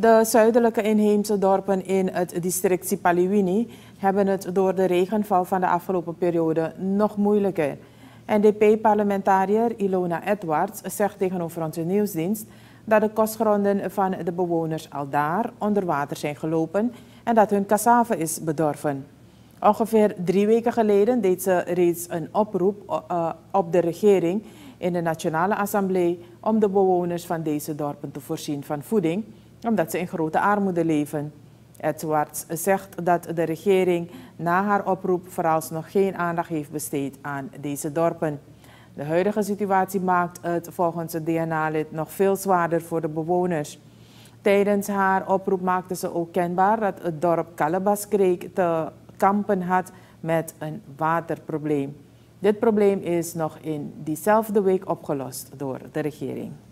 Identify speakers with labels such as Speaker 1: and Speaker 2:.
Speaker 1: De zuidelijke inheemse dorpen in het district Sipaliwini hebben het door de regenval van de afgelopen periode nog moeilijker. NDP-parlementariër Ilona Edwards zegt tegenover onze nieuwsdienst dat de kostgronden van de bewoners al daar onder water zijn gelopen en dat hun cassave is bedorven. Ongeveer 3 weken geleden deed ze reeds een oproep op de regering in de Nationale Assemblée om de bewoners van deze dorpen te voorzien van voeding, omdat ze in grote armoede leven. Edwards zegt dat de regering na haar oproep vooralsnog geen aandacht heeft besteed aan deze dorpen. De huidige situatie maakt het volgens het DNA-lid nog veel zwaarder voor de bewoners. Tijdens haar oproep maakte ze ook kenbaar dat het dorp Kalabaskrek te kampen had met een waterprobleem. Dit probleem is nog in diezelfde week opgelost door de regering.